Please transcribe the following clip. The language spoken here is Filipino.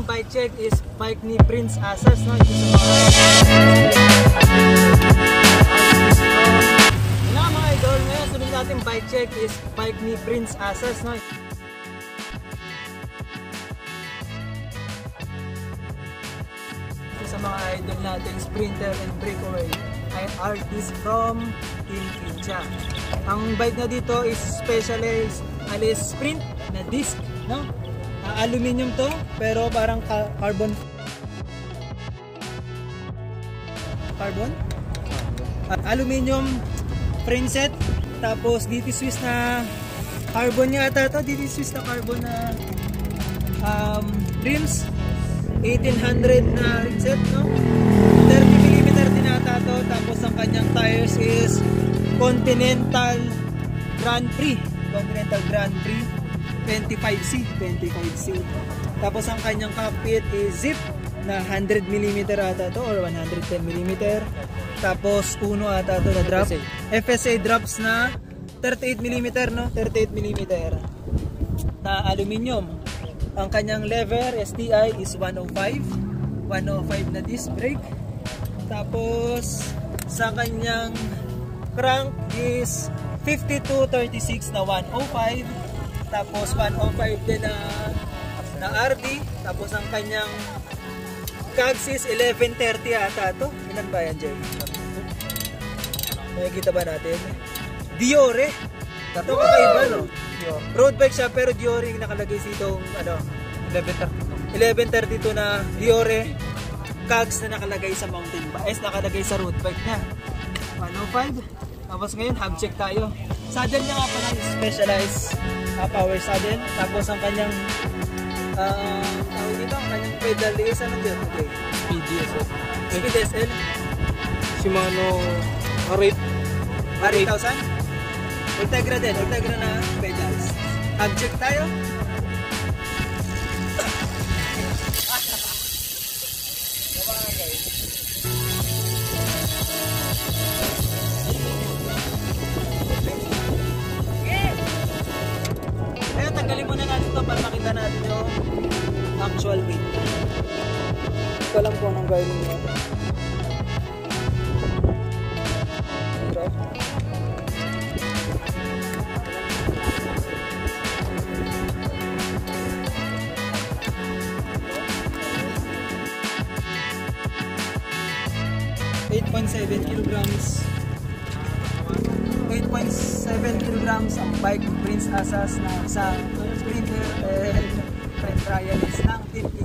nating bike check is bike ni Prince Asas, no? Ito sa mga idol, ngayon sunod nating bike check is bike ni Prince Asas, no? Ito sa mga idol nating sprinter and breakaway ay artist from Team Kincha. Ang bike na dito is specialized alis sprint na disc, no? Aluminum to, pero parang carbon. Aluminum frame set, tapos DT Swiss na carbon niya ata to, DT Swiss na carbon na rims, 1800 na rim set, no? 30mm din ata to, tapos ang kanyang tires is Continental Grand Prix 25C. Tapos ang kanyang cockpit is zip na 100mm ata to or 110mm. Tapos uno ata to na drop. FSA drops na 38mm, no? 38mm na aluminum. Ang kanyang lever STI is 105 na disc brake. Tapos sa kanyang crank is 5236 na 105. Tapos 105 din na RD. Tapos ang kanyang cogs is 1130 ata to. Ilan ba yan, Jay? Nakikita ba natin? Diore. Ito kakaiba, no? Road bike siya pero Diore yung nakalagay dito, ano? 1132 na Diore cogs na nakalagay sa mountain bike. Nakalagay sa road bike niya. 105. Tapos ngayon, hub check tayo. Saddle niya nga pala specialized power saddle. Tapos ang kanyang tawag dito, ang kanyang pedal is ano dito? Okay. Speed SL. Shimano R8. R8000. Ultegra din. Ultegra na pedals. Hub check tayo. Tanggalin muna natin ito para makita natin yung actual weight. Ito lang po anong gawin niya. Ang bike Prince Asas na isang sprinter and time trialist ng Team